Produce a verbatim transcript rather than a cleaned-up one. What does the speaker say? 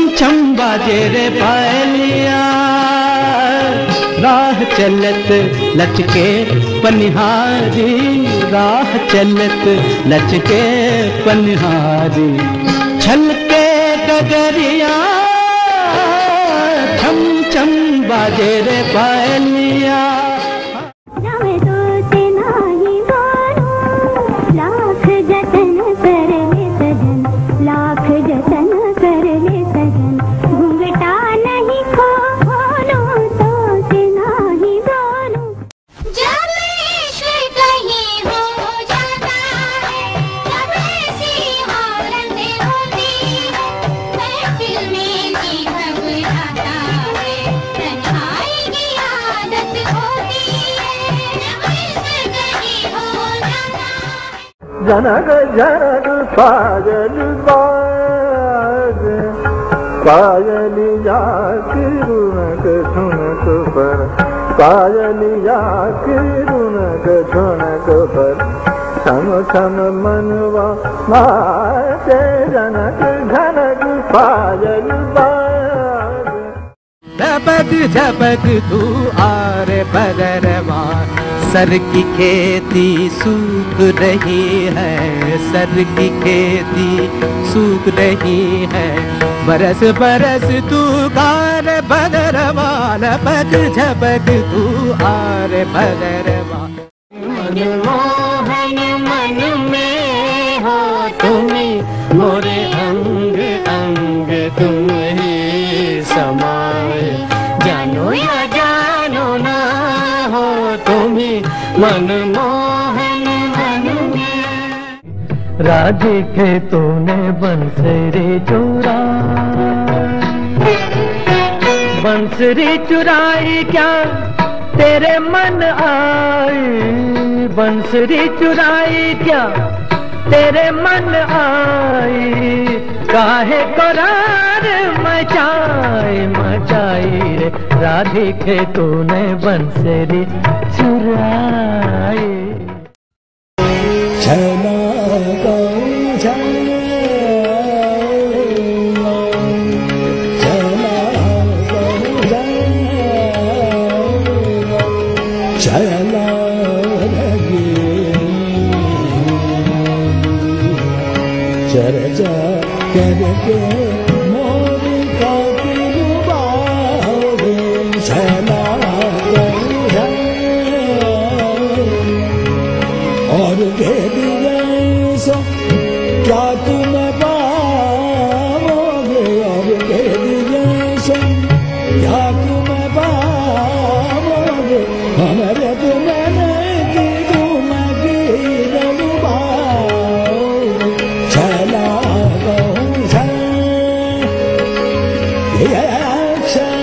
छम बाजे रे पायलिया, राह चलत लचके पनिहारी, राह चलत लचके पनिहारी, छलके गगरिया छम छम बाजे रे पायलिया। लाख जतन कर ले सजन, लाख जतन कर ले सजन, घूंघटा नहीं खोलूं तो सिना ही बोलूं। जब इश्क कहीं हो जाता है, जब ऐसी हालत होती है, महफिल में जी घबराता है, तन्हाई की आदत होती है, जब इश्क कहीं हो जाता है। जनक जनक पायल बाजे, पायलिया की रुनक झुनक पर, पायलिया की रुनक झुनक पर, छम छम मनवा नाचे जनक जनक पायल बाजे। झपक झपक तू आरे बदरवा, सर की खेती सूख रही है, सर की खेती सूख रही है, बरस बरस तू कार बदरवा, लपक झपक तू आरे बदरवा। मनमोहन मन में हो तुम्हें, मोरे अंग अंग तुम ही समाए, जानो या जानो ना हो तुम्हें मनमोहन मन में। राधे खेतों ने बंसरी चुरा, बंसरी चुराई क्या तेरे मन आई, बंसरी चुराई क्या तेरे मन आई, काहे करार मचाई मचाई रे, राधे खेतों ने बंसरी चुराई। छना गौ छना, छना गौ छना लगी चर्चा करके मोर का पिलुबाओगे, छना और कह दिया सो क्या तुम पाओगे, और कह दिया सो क्या तुम पाओगे, हमारे तुमने की तुम गिरन पाओगे, छला गौ छला